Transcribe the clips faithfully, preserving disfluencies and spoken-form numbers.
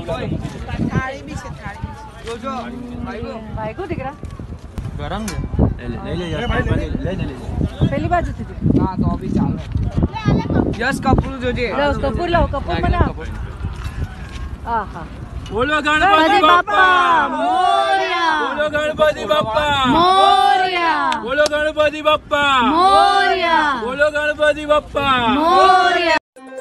થાળી બી છે થાળી જોજો ભાઈઓ ભાઈકો દીકરા ગરમ છે લઈ લે લઈ લે લઈ લે પેલી બાજુથી હા તો બી ચાલે યસ કપૂર જોજે લો કપૂર લો કપૂર બનાવ આહા બોલો ગણપતિ બાપ્પા મોરયા બોલો ગણપતિ બાપ્પા મોરયા બોલો ગણપતિ બાપ્પા મોરયા બોલો ગણપતિ બાપ્પા મોરયા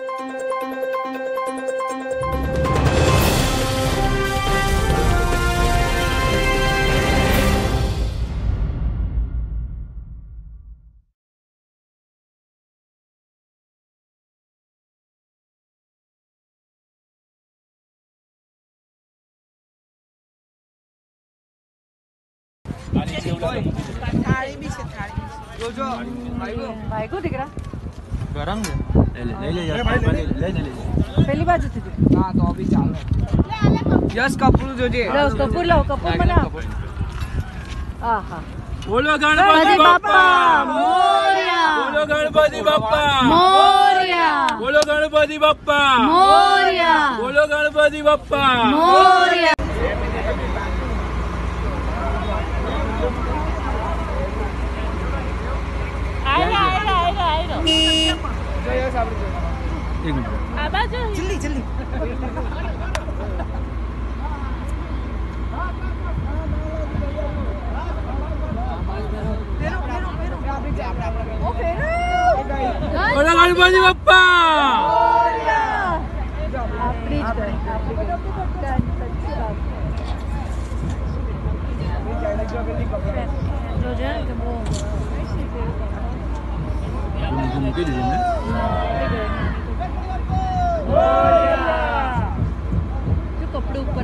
થાળી બી છે થાળી જોજો ભાઈઓ ભાઈકો દીકરા ગરમ છે લઈ લે લઈ લે લઈ લે પેલી બાજુથી હા તો બી ચાલે યસ કપૂર જોજે લો કપૂર લો કપૂર બનાવ આહા બોલો ગણપતિ બાપ્પા મોરયા બોલો ગણપતિ બાપ્પા મોરયા બોલો ગણપતિ બાપ્પા મોરયા બોલો ગણપતિ બાપ્પા મોરયા આયરા આયરા આયરા આયરો જય સાબરી એક મિનિટ આ બાજુ જલ્દી જલ્દી બોલો ગણપતિ બાપ્પા આપણી જ આપણી જોજે કે બહુ મૂકી દીધી ને જો કપડું ઉપર